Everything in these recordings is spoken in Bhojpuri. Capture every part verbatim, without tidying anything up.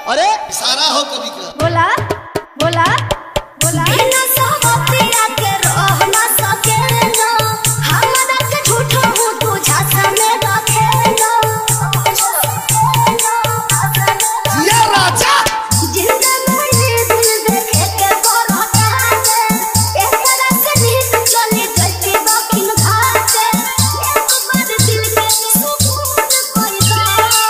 अरे इशारा हो कभी का। बोला बोला बोला बिना सहमतिया के रह ना सकेला हमरा के झूठो हूं तू झांसा में रखेला जिया राजा जिंदा मरे दिल देखे के करता है एक तरह से नीत चली जैती बाकिन घाटे एक बार दिल के सुकून पैदा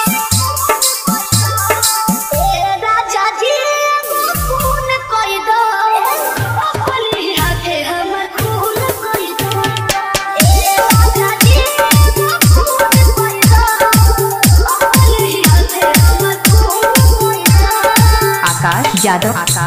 ए राजा जी खून पैदा अपनी हाथे हम खून पैदा ए राजा जी खून पैदा अपनी हाथे हम खून पैदा। आकाश यादव।